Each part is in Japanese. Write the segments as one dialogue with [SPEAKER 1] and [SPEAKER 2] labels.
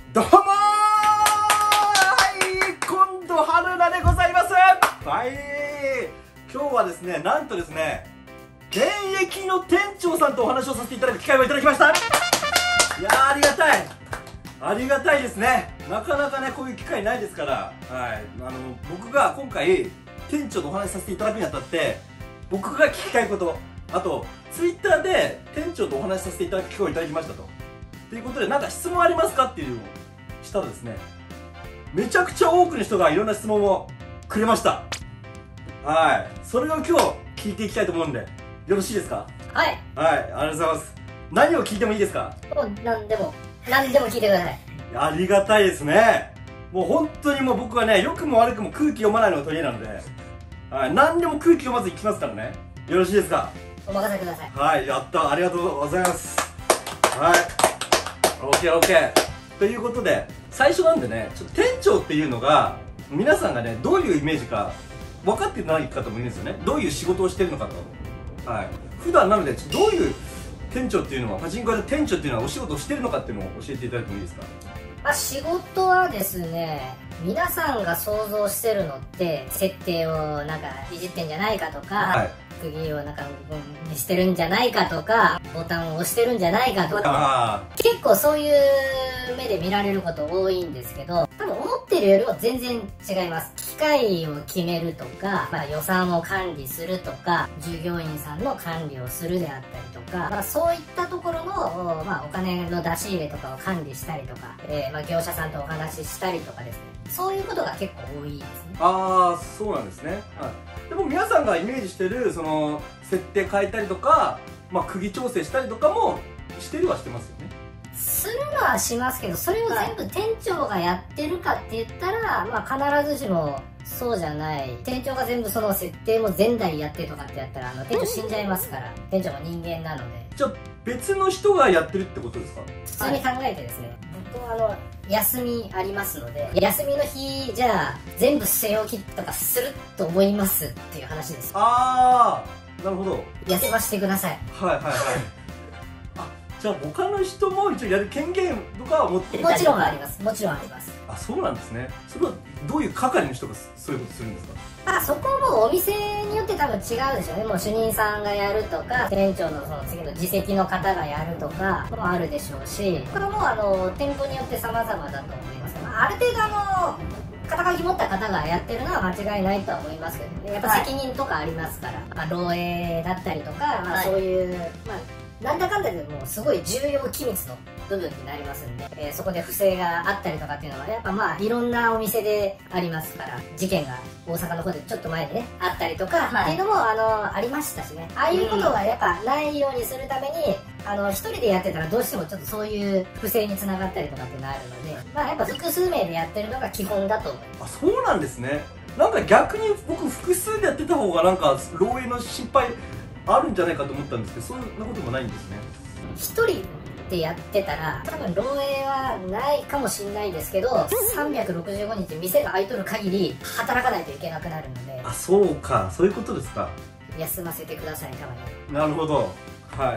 [SPEAKER 1] どうもー、はい、今度春菜でございます。はい、今日はですね、なんとですね、現役の店長さんとお話をさせていただく機会をいただきました。いやー、ありがたい、ありがたいですね。なかなかね、こういう機会ないですから、はい、僕が今回店長とお話しさせていただくにあたって、僕が聞きたいこと、あとツイッターで店長とお話しさせていただく機会をいただきましたと。ということで、なんか質問ありますかっていうのをしたらですね、めちゃくちゃ多くの人がいろんな質問をくれました。はい、それを今日聞いていきたいと思うんで、よろしいですか？
[SPEAKER 2] はい。
[SPEAKER 1] はい、ありがとうございます。何を聞いてもいいですか？
[SPEAKER 2] もう何でも聞いてください。
[SPEAKER 1] ありがたいですね。もう本当にもう僕はね、良くも悪くも空気読まないのが取り柄なので、はい、何でも空気読まずに聞きますからね。よろしいですか？
[SPEAKER 2] お任せください。
[SPEAKER 1] はい、やった、ありがとうございます。はい、OK。ということで、最初なんでね、ちょっと店長っていうのが皆さんがね、どういうイメージか分かってない方もいるんですよね。どういう仕事をしてるのかと。はい、普段なのでどういう店長っていうのは、パチンコ屋で店長っていうのはお仕事をしてるのかっていうのを教えていただいてもいいですか？
[SPEAKER 2] 仕事はですね、皆さんが想像してるのって設定をなんかいじってんじゃないかとか、はい、釘をなんかしてるんじゃないかとか、ボタンを押してるんじゃないかとか、結構そういう目で見られること多いんですけど、多分思ってるよりも全然違います。機械を決めるとか、予算を管理するとか、従業員さんの管理をするであったりとか、そういったところの、お金の出し入れとかを管理したりとか、業者さんとお話ししたりとかですね、そういうことが結構多いですね。
[SPEAKER 1] ああ、そうなんですね。はい、でも皆さんがイメージしてるその設定変えたりとか、釘調整したりとかもしてるはしてますよね。
[SPEAKER 2] するのはしますけど、それを全部店長がやってるかって言ったら、必ずしもそうじゃない。店長が全部その設定も前代やってとかってやったら、店長死んじゃいますから。店長も人間なので。
[SPEAKER 1] じゃあ別の人がやってるってことですか？
[SPEAKER 2] 普通に考えてですね、僕は休みありますので、休みの日じゃあ全部据え置きとかすると思いますっていう話です。
[SPEAKER 1] ああ、なるほど。
[SPEAKER 2] 休ませてください。
[SPEAKER 1] はいじゃあ他の人も一応やる権限とかは持ってる？
[SPEAKER 2] もちろんあります。もちろんあります。
[SPEAKER 1] あ、そうなんですね。それはどういう係の人がそういうことするんですか？
[SPEAKER 2] そこもお店によって多分違うでしょうね。もう主任さんがやるとか、店長のその次の次席の方がやるとかもあるでしょうし、これも店舗によって様々だと思います。ある程度肩書き持った方がやってるのは間違いないとは思いますけどね。やっぱ責任とかありますから、漏洩だったりとか、そういう、なんだかんだでもうすごい重要機密の部分になりますんで、そこで不正があったりとかっていうのはやっぱいろんなお店でありますから、事件が大阪の方でちょっと前にねあったりとか、っていうのもありましたしね。ああいうことがやっぱないようにするために、一人でやってたらどうしてもちょっとそういう不正につながったりとかってなるので、やっぱ複数名でやってるのが基本だと思います。
[SPEAKER 1] あ、そうなんですね。なんか逆に僕複数でやってた方がなんか漏洩の心配あるんじゃないかと思ったんですけど、そんなこともないんですね。
[SPEAKER 2] 一人でやってたら多分漏洩はないかもしれないですけど、365日店が開いとる限り働かないといけなくなるので。
[SPEAKER 1] あ、そうか、そういうことですか。
[SPEAKER 2] 休ませてください、たまに。
[SPEAKER 1] なるほど、はい、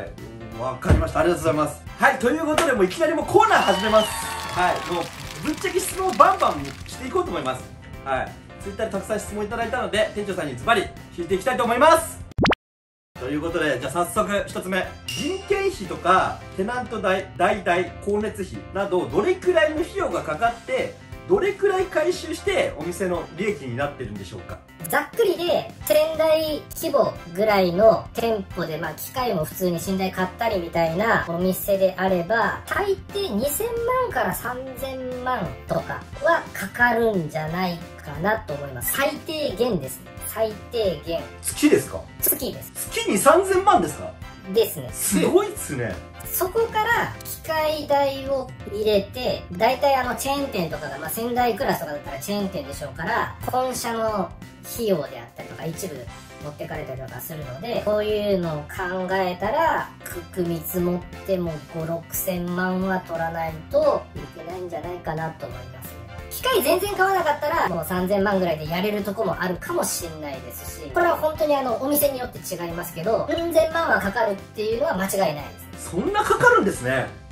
[SPEAKER 1] わかりました。ありがとうございます。はい、ということでもういきなりもうコーナー始めます。はい、もうぶっちゃけ質問をバンバンしていこうと思います。はい、ツイッターでたくさん質問いただいたので、店長さんにズバリ聞いていきたいと思います。ということで、じゃあ早速1つ目、人件費とかテナント代、代替光熱費などどれくらいの費用がかかってどれくらい回収してお店の利益になってるんでしょうか？
[SPEAKER 2] ざっくりで1000台規模ぐらいの店舗で、機械も普通に寝台買ったりみたいなお店であれば、大抵2000万から3000万とかはかかるんじゃないかなと思います。最低限ですね。最低限。
[SPEAKER 1] 月ですか？
[SPEAKER 2] 月です。
[SPEAKER 1] 月に3000万ですか？
[SPEAKER 2] ですね。
[SPEAKER 1] すごいっすね。
[SPEAKER 2] そこから機械代を入れて、大体チェーン店とかが、仙台クラスとかだったらチェーン店でしょうから、本社の費用であったりとか一部持ってかれたりとかするので、こういうのを考えたら見積もっても5、6000万は取らないといけないんじゃないかなと思いますね。機械全然買わなかったらもう3000万ぐらいでやれるとこもあるかもしれないですし、これは本当にお店によって違いますけど、うん千万はかかるっていうのは間違いないです。
[SPEAKER 1] そんなかかるんですね。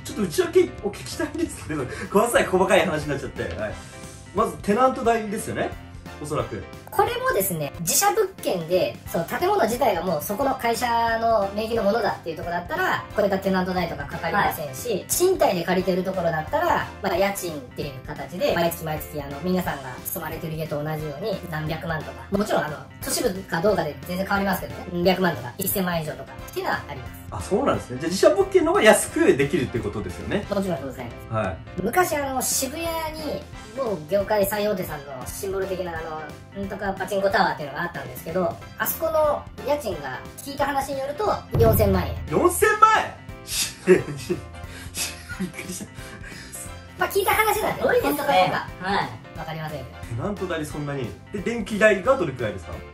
[SPEAKER 1] ちょっと内訳を聞きたいんですけど、ごめんなさい、細かい話になっちゃって、はい、まずテナント代ですよね、おそらく。
[SPEAKER 2] これもですね、自社物件で、その建物自体がもうそこの会社の名義のものだっていうところだったら、これがテナント代とかかかりませんし、賃貸で借りてるところだったら、まあ、家賃っていう形で、毎月毎月、皆さんが住まれてる家と同じように、何百万とか、もちろん、都市部かどうかで全然変わりますけどね、何百万とか、1000万以上とか、っていうのはあります。
[SPEAKER 1] あ、そうなんですね。じゃあ自社物件の方が安くできるっていうことですよね。
[SPEAKER 2] もちろんございます。
[SPEAKER 1] はい。
[SPEAKER 2] 昔渋谷に某業界最大手さんのシンボル的ななんとかパチンコタワーっていうのがあったんですけど、あそこの家賃が聞いた話によると4000万円。
[SPEAKER 1] 4000万円びっくりした。
[SPEAKER 2] まあ聞いた話なんで、
[SPEAKER 3] 多いですね。
[SPEAKER 2] はい。わかりません。
[SPEAKER 1] テナント代そんなに。で、電気代がどれくらいですか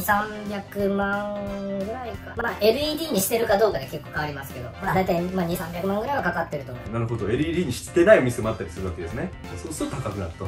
[SPEAKER 2] ？2、300万ぐらいか。まあ LED にしてるかどうかで結構変わりますけど、まあ大体2、300万ぐらいはかかってると思います。
[SPEAKER 1] なるほど。LED にしてないお店もあったりするわけですね。そうすると高くなると。はい、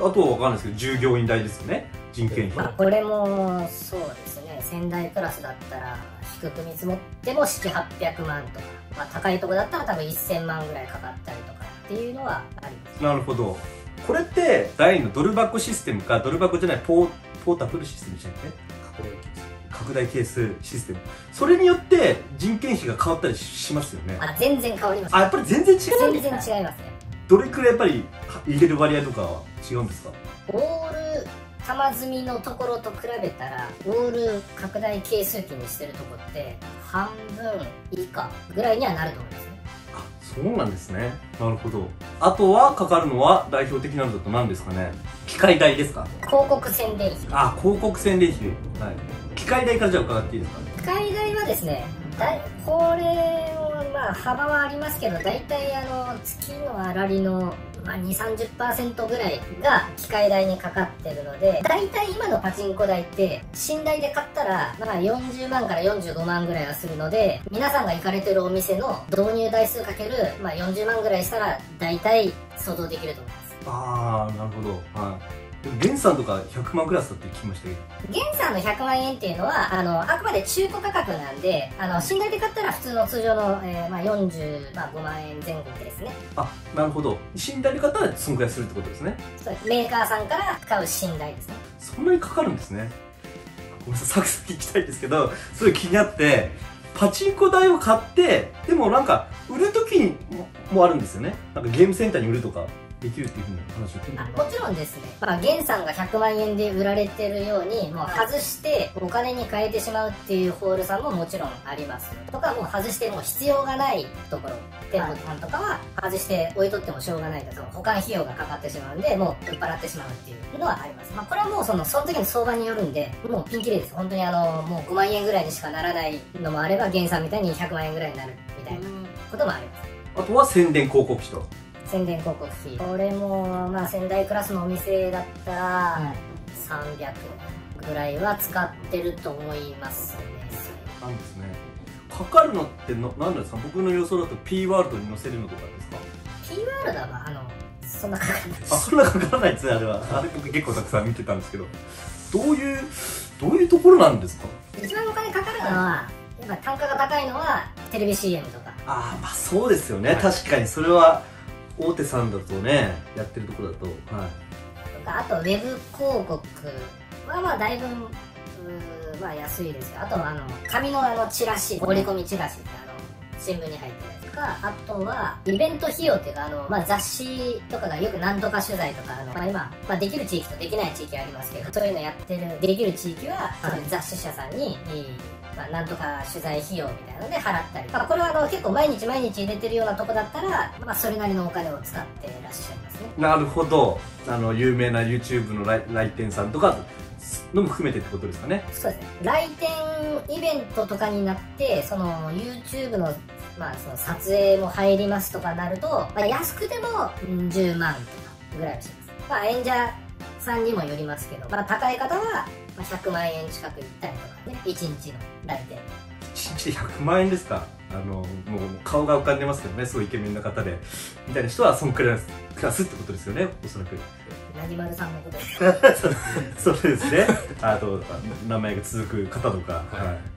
[SPEAKER 1] あとはわかんないですけど、従業員代ですよね。人件費。
[SPEAKER 2] まあこれもそうですね。仙台クラスだったら低く見積もっても7、800万とか、まあ高いとこだったら多分1000万ぐらいかかったりとかっていうのはあります。
[SPEAKER 1] なるほど。これって第2のドル箱システムか、ドル箱じゃないポータブルシステムでしたっけ？拡大係数システム。それによって人件費が変わったりしますよね。
[SPEAKER 2] あ、全然変わります。
[SPEAKER 1] あ、やっぱり全然違うんですか？
[SPEAKER 2] 全然違いますね。
[SPEAKER 1] どれくらいやっぱり入れる割合とかは違うんですか？
[SPEAKER 2] オール玉積みのところと比べたら、オール拡大係数機にしてるとこって半分以下ぐらいにはなると思いますね。
[SPEAKER 1] あ、そうなんですね。なるほど。あとはかかるのは代表的なのだと何ですかね？機械代ですか？
[SPEAKER 2] 広告宣伝費。
[SPEAKER 1] あ、広告宣伝費。はい。機械代からじゃあ伺っていいですか？
[SPEAKER 2] 機械代はですね、これもまあ幅はありますけど、大体月の粗利のまあ、2、30% ぐらいが機械代にかかってるので、大体今のパチンコ台って寝台で買ったら、まあ、40万から45万ぐらいはするので、皆さんが行かれてるお店の導入台数かける、まあ、40万ぐらいしたら大体想像できると思います。
[SPEAKER 1] ああ、なるほど。はい。でもゲンさんとか100万クラスだって聞きましたけど、
[SPEAKER 2] ゲンさんの100万円っていうのはあくまで中古価格なんで、寝台で買ったら普通の通常の、まあ、45万円前後ですね。
[SPEAKER 1] あ、なるほど。寝台で買ったらそのくらいするってことですね。
[SPEAKER 2] そうメーカーさんから買う寝台ですね。
[SPEAKER 1] そんなにかかるんですね。ごめんなさい、サクサク聞きたいですけど、すごい気になって、パチンコ台を買って、でもなんか売る時もあるんですよね。なんかゲームセンターに売るとかできるっていうふうな話を聞いて
[SPEAKER 2] もちろんですね、まあ、ゲンさんが100万円で売られてるように、もう外してお金に変えてしまうっていうホールさんももちろんありますとか、もう外してもう必要がないところ、店舗さんとかは外して置いとってもしょうがないと、その保管費用がかかってしまうんで、もう売っ払ってしまうっていうのはあります。まあ、これはもうその時の相場によるんで、もうピンキリです。本当にもう5万円ぐらいにしかならないのもあれば、ゲンさんみたいに100万円ぐらいになるみたいなこともあります。
[SPEAKER 1] あとは宣伝広告費と。
[SPEAKER 2] 宣伝広告費、これもまあ仙台クラスのお店だったら300ぐらいは使ってると思いますね。
[SPEAKER 1] なんですね。かかるのって何ですか？僕の予想だと P ワールドに載せるのとかですか？
[SPEAKER 2] P ワールドはそんなかかんない。
[SPEAKER 1] あ、そんなかからないですね、あれは。あれ僕結構たくさん見てたんですけど、どういうところなんですか？
[SPEAKER 2] 一番お金かかるのはやっぱ単価が高いのはテレビ CM とか。
[SPEAKER 1] ああ、まあそうですよね、確かにそれは大手さんだとね、やってるところだと、はい。
[SPEAKER 2] とか、あとウェブ広告はまあだいぶまあ安いですよ。あと紙のチラシ、折り込みチラシって新聞に入ってるやつとか、あとはイベント費用っていうかまあ、雑誌とかがよくなんとか取材とかまあ、今、まあ、できる地域とできない地域ありますけど、そういうのやってるできる地域は、そういう雑誌社さんにまあ、なんとか取材費用みたいなので払ったり、まあ、これは結構毎日入れてるようなとこだったら、まあ、それなりのお金を使ってらっしゃいますね。
[SPEAKER 1] なるほど。有名な YouTube の来店さんとかのも含めてってことですかね。
[SPEAKER 2] そうですね。来店イベントとかになって、その YouTube のまあその撮影も入りますとかなると、まあ、安くても10万とかぐらいはします。まあ演者さんにもよりますけど、まあ高い方は100万円近くいったりとかね、1日の来店。
[SPEAKER 1] 1日で100万円ですか？もう顔が浮かんでますけどね、すごいイケメンな方でみたいな人はそのクラスってことですよね、おそらく。
[SPEAKER 2] なぎまるさんのことですか？
[SPEAKER 1] そうですね。あと名前が続く方とか、はい。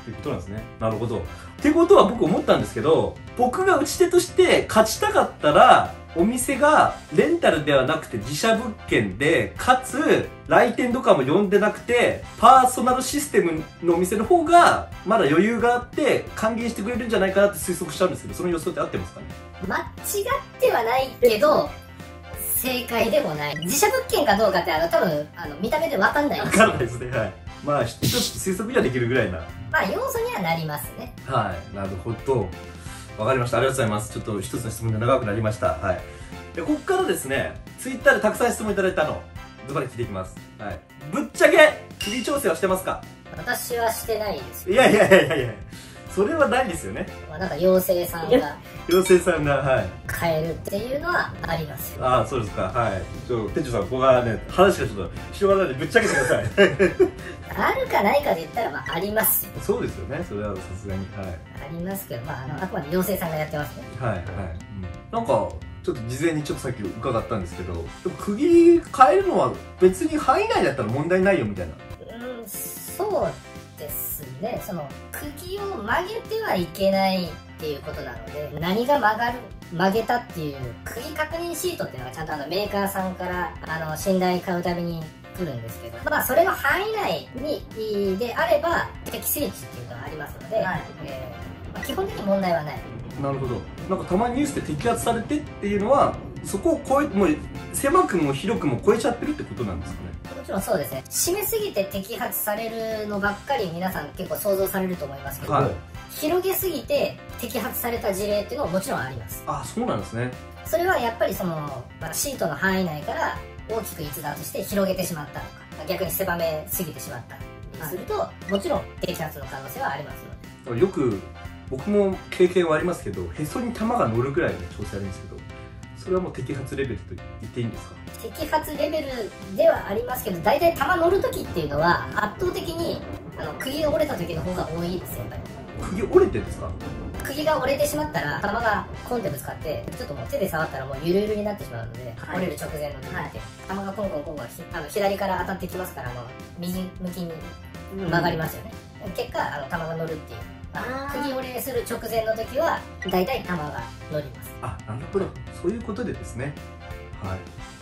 [SPEAKER 1] っていうことなんですね。なるほど。ってことは僕思ったんですけど、僕が打ち手として勝ちたかったら、お店がレンタルではなくて自社物件で、かつ来店とかも呼んでなくて、パーソナルシステムのお店の方がまだ余裕があって歓迎してくれるんじゃないかなって推測しちゃうんですけど、その予想って合ってますかね？
[SPEAKER 2] 間違ってはないけど正解でもない。自社物件かどうかって多分見た目で分かんないです。
[SPEAKER 1] 分からないですね。はい。まあ一つ推測にはできるぐらいな。
[SPEAKER 2] まあ要素にはなりますね。
[SPEAKER 1] はい、なるほど。わかりました。ありがとうございます。ちょっと一つの質問で長くなりました。はい。で、ここからですね、ツイッターでたくさん質問いただいたの、ズバリ聞いていきます。はい。ぶっちゃけ、首調整はしてますか？
[SPEAKER 2] 私はしてないですよ。
[SPEAKER 1] いやいやいやいやいや、それはないですよね。
[SPEAKER 2] まあなんか妖精さんが
[SPEAKER 1] 妖精さんが、はい。
[SPEAKER 2] 変えるっていうのはありますよ。
[SPEAKER 1] ああ、そうですか。はい。店長さん、ここがね、話がちょっと広がらないでぶっちゃけてください。
[SPEAKER 2] あるかないかで言ったら、まあありますよ。
[SPEAKER 1] そうですよね。それはさすがに。はい。
[SPEAKER 2] ありますけど、まああくまで妖精さんがやってますね。
[SPEAKER 1] はいはい。うん、なんか、ちょっと事前にちょっとさっき伺ったんですけど、でも釘変えるのは別に範囲内だったら問題ないよみたいな。
[SPEAKER 2] そうですね。その釘を曲げてはいけないっていうことなので、何が曲げたっていう釘確認シートっていうのがちゃんとメーカーさんから信頼買うたびに来るんですけど、まあそれの範囲内にであれば適正値っていうのがありますので、はい、まあ、基本的に問題はない。
[SPEAKER 1] なるほど。なんかたまにニュースで摘発されてっていうのは、そこを超え、もう狭くも広くも超えちゃってるってことなんですかね？
[SPEAKER 2] もちろんそうですね。締めすぎて摘発されるのばっかり皆さん結構想像されると思いますけど、はい、広げすぎて摘発された事例っていうのももちろんあります。
[SPEAKER 1] あ、そうなんですね。
[SPEAKER 2] それはやっぱりその、まあ、シートの範囲内から大きく逸脱して広げてしまったとか、逆に狭めすぎてしまったりすると、はい、もちろん摘発の可能性はありますので。
[SPEAKER 1] よく僕も経験はありますけど、へそに玉が乗るぐらいの調整あるんですけど、それはもう摘発レベルと言っていいんですか？
[SPEAKER 2] 摘発レベルではありますけど、大体玉乗る時っていうのは圧倒的に釘が折れた時の方が多いですよ。やっぱり
[SPEAKER 1] 釘折れてるんですか？
[SPEAKER 2] 釘が折れてしまったら玉がコンってぶつかって、ちょっともう手で触ったらもうゆるゆるになってしまうので、はい、折れる直前の時って、はい、玉がコンコンコンコン左から当たってきますから、右向きに曲がりますよね。結果玉が乗るっていう。釘折れする直前の時は大体玉が乗ります。
[SPEAKER 1] あ、なるほど。そういうことでですね。はい、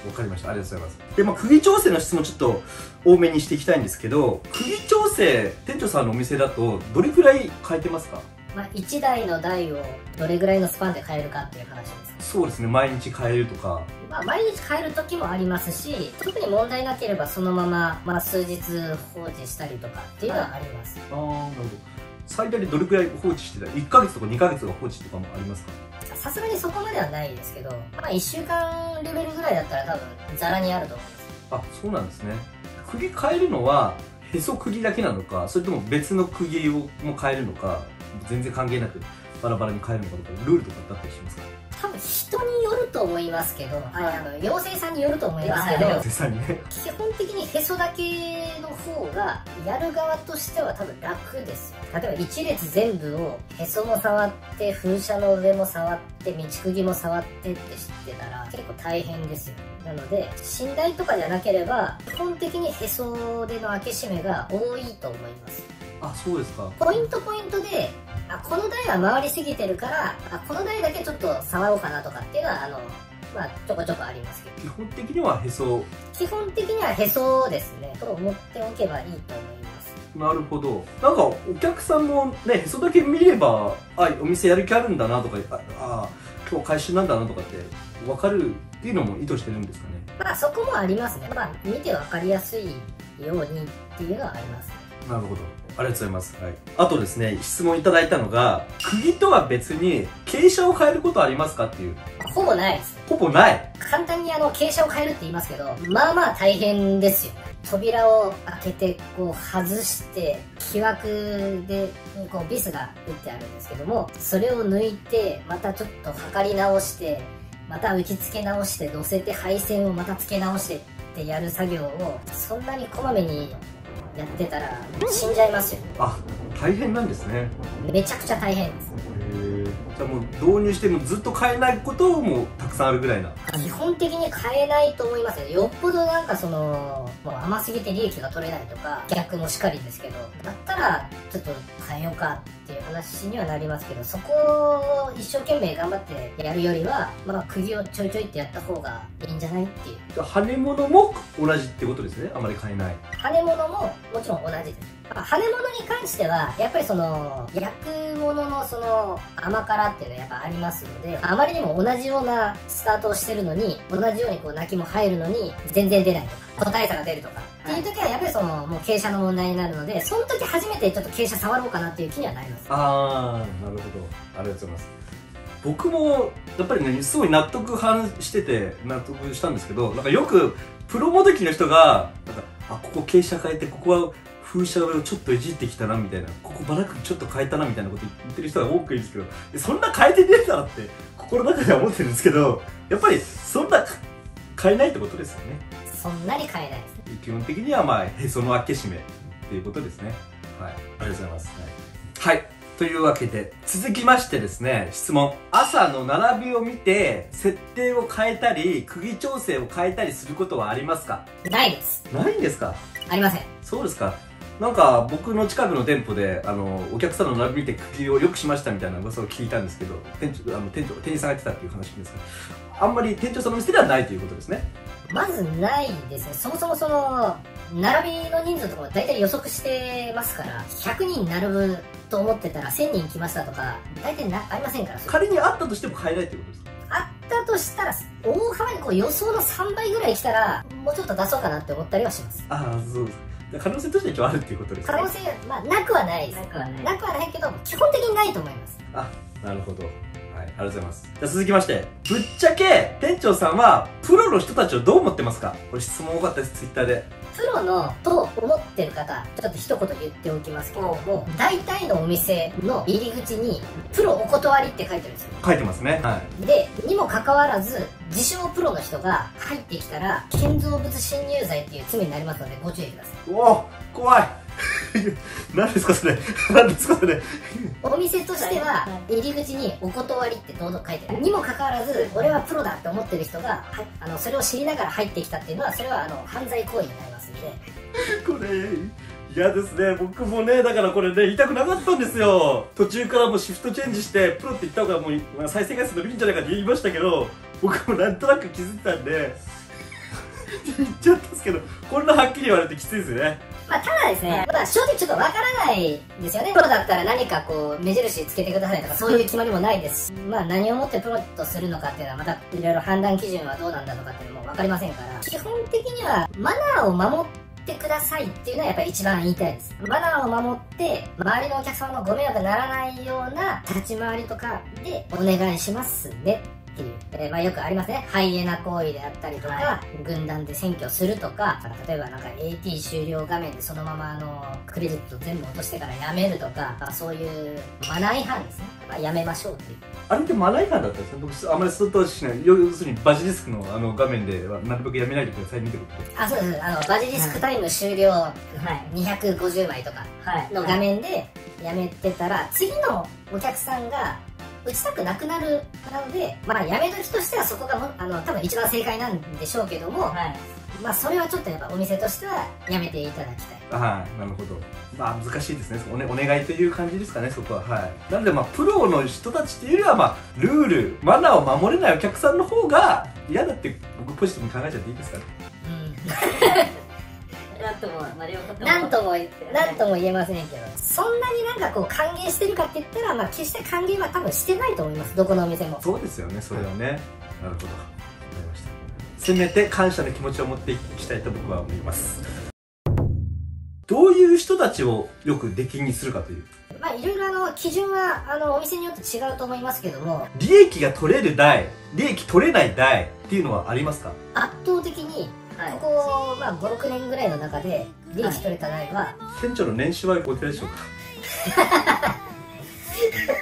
[SPEAKER 1] わかりました。ありがとうございます。で、釘調整の質問ちょっと多めにしていきたいんですけど、釘調整、店長さんのお店だとどれくらい変えてますか？
[SPEAKER 2] まあ、1台の台をどれぐらいのスパンで変えるかっていう話です。
[SPEAKER 1] そうですね。毎日変えるとか。
[SPEAKER 2] まあ、毎日変える時もありますし、特に問題なければそのまま、まあ、数日放置したりとかっていうのはあります。
[SPEAKER 1] ああ、なるほど。最大でどれくらい放置してた？ 1 ヶ月とか2ヶ月が放置とかもありますか？
[SPEAKER 2] さすがにそこまではないですけど、まあ1週間レベルぐらいだったら多分ザラにあると思います。
[SPEAKER 1] あ、そうなんですね。釘変えるのはへそ釘だけなのか、それとも別の釘をも変えるのか、全然関係なくバラバラに変えるのかとか、ルールとかってあったりしますか？
[SPEAKER 2] 多分人によると思いますけど、妖精さんによると思いますけど、
[SPEAKER 1] 妖精さんにね、
[SPEAKER 2] 基本的にへそだけの方がやる側としては多分楽ですよ。例えば一列全部をへそも触って風車の上も触って道釘も触ってって知ってたら結構大変ですよ。なので寝台とかじゃなければ基本的にへそでの開け閉めが多いと思います。
[SPEAKER 1] あ、そうですか。
[SPEAKER 2] ポイントでこの台は回りすぎてるからこの台だけちょっと触ろうかなとかっていうのはまあちょこちょこありますけど、
[SPEAKER 1] 基本的にはへそ。
[SPEAKER 2] 基本的にはへそですねと思っておけばいいと思います。
[SPEAKER 1] なるほど。なんかお客さんもね、へそだけ見ればお店やる気あるんだなとか、今日回収なんだなとかって分かるっていうのも意図してるんですかね？
[SPEAKER 2] まあそこもありますね。まあ見て分かりやすいようにっていうのはありますね。
[SPEAKER 1] なるほど。ありがとうございます。はい。あとですね、質問いただいたのが、釘とは別に傾斜を変えることありますかっていう。
[SPEAKER 2] ほぼないです。
[SPEAKER 1] ほぼない。
[SPEAKER 2] 簡単に傾斜を変えるって言いますけど、まあまあ大変ですよ。扉を開けてこう外して木枠でこうビスが打ってあるんですけども、それを抜いてまたちょっと測り直してまた打ち付け直して乗せて配線をまた付け直してってやる作業をそんなにこまめにやってたら死んじゃいますよ。
[SPEAKER 1] あ、大変なんですね。
[SPEAKER 2] めちゃくちゃ大変です。
[SPEAKER 1] もう導入してもずっと買えないこともたくさんあるぐらいな。
[SPEAKER 2] 基本的に買えないと思いますよ。よっぽどなんかもう甘すぎて利益が取れないとか、逆もしかりですけど、だったらちょっと変えようかっていう話にはなりますけど、そこを一生懸命頑張ってやるよりは、釘をちょいちょいってやった方がいいんじゃないっていう。
[SPEAKER 1] 羽物も同じってことですね。あまり買えない。
[SPEAKER 2] 羽物ももちろん同じです。羽物に関してはやっぱり焼くものの甘辛っていうのはやっぱありますので、あまりにも同じようなスタートをしてるのに、同じように泣きも入るのに全然出ないとか、個体差が出るとかっていう時はやっぱりもう傾斜の問題になるので、その時初めてちょっと傾斜触ろうかなっていう気にはなります。
[SPEAKER 1] ああ、なるほど、ありがとうございます。僕もやっぱりね、すごい納得してて納得したんですけど、なんかよくプロモデルの人がここ傾斜変えて、ここは風車をちょっといじってきたなみたいな、ここバラックちょっと変えたなみたいなこと言ってる人が多くいるんですけど、そんな変えてねえだろって心の中では思ってるんですけど、やっぱりそんな変えないってことですよね。
[SPEAKER 2] そんなに変えないです。
[SPEAKER 1] 基本的にはへその開け閉めっていうことですね。はい、ありがとうございます。はい、というわけで続きましてですね、質問。朝の並びを見て設定を変えたり釘調整を変えたりすることはありますか？
[SPEAKER 2] ないです。
[SPEAKER 1] ないんですか？
[SPEAKER 2] ありません。
[SPEAKER 1] そうですか。なんか僕の近くの店舗でお客さんの並び見て釘を良くしましたみたいな噂を聞いたんですけど、店員さんが言ってたっていう話ですが、あんまり店長さんの店ではないということですね。
[SPEAKER 2] まずないですね。そもそも並びの人数とかも大体予測してますから、100人並ぶと思ってたら1000人来ましたとか大体ありませんから。
[SPEAKER 1] 仮にあったとしても変えないということですか？
[SPEAKER 2] あったとしたら大幅に予想の3倍ぐらい来たらもうちょっと出そうかなって思ったりはします。
[SPEAKER 1] ああ、そうです。可能性としては一応あるっていうことですね。
[SPEAKER 2] 可能性なくはないです。なくはないけど基本的にないと思います。
[SPEAKER 1] あ、なるほど。はい、ありがとうございます。じゃあ続きまして、ぶっちゃけ店長さんはプロの人たちをどう思ってますか？これ質問多かったです、ツイッターで。
[SPEAKER 2] プロのと思ってる方、ちょっと一言言っておきますけども、大体のお店の入り口にプロお断りって書いてるんですよ。
[SPEAKER 1] 書いてますね。はい。
[SPEAKER 2] でにもかかわらず自称プロの人が入ってきたら建造物侵入罪っていう罪になりますのでご注意ください。
[SPEAKER 1] おお、怖い。何ですかそれ。何ですかそれ。
[SPEAKER 2] お店としては入り口にお断りって堂々書いてるにもかかわらず、俺はプロだって思ってる人がそれを知りながら入ってきたっていうのは、それは犯罪行為になりますんで。
[SPEAKER 1] これ嫌ですね。僕もね、だからこれね、言いたくなかったんですよ。途中からもうシフトチェンジしてプロって言った方がもう再生回数伸びるんじゃないかって言いましたけど、僕もなんとなく気づいたんで言っちゃったんですけど、こんなはっきり言われてきついですよね。
[SPEAKER 2] ただですね、正直ちょっとわからないですよね。プロだったら何か目印つけてくださいとかそういう決まりもないですし、何をもってプロとするのかっていうのはまたいろいろ判断基準はどうなんだとかっていうのも分かりませんから、基本的にはマナーを守ってくださいっていうのはやっぱり一番言いたいです。マナーを守って周りのお客様のご迷惑にならないような立ち回りとかでお願いしますねっていう、よくありますね。ハイエナ行為であったりとか、軍団で占拠するとか、例えばAT 終了画面でそのままクレジット全部落としてからやめるとか、そういうマナー違反ですね。やめましょうっていう。あ
[SPEAKER 1] れってマナー違反だったんですね。僕あんまりそのしない。要するにバジリスクの画面ではなるべくやめないでください見てください。
[SPEAKER 2] そうです。バジリスクタイム終了、250枚とかの画面でやめてたら、次のお客さんが打ちたくなくなるので、やめ時としてはそこが多分一番正解なんでしょうけども、それはちょっとやっぱお店としてはやめていただきたい。
[SPEAKER 1] はい、なるほど。難しいですね。お願いという感じですかね、そこは。はい。なのでプロの人たちっていうよりはルール、マナーを守れないお客さんの方が嫌だって僕ポジティブに考えちゃっていいですかね。
[SPEAKER 2] なんとも言えませんけど、そんなに歓迎してるかって言ったら、決して歓迎は多分してないと思います。どこのお店も。
[SPEAKER 1] そうですよね、それはね。なるほど、わかりました。せめて感謝の気持ちを持っていきたいと僕は思います。どういう人たちをよく出禁にするかという、
[SPEAKER 2] いろいろ基準はお店によって違うと思いますけども、
[SPEAKER 1] 利益が取れる代、利益取れない代っていうのはありますか？
[SPEAKER 2] 圧倒的にここ5、6年ぐらいの中で利益取れた代は、
[SPEAKER 1] 店長の年収はおいくらでしょうか？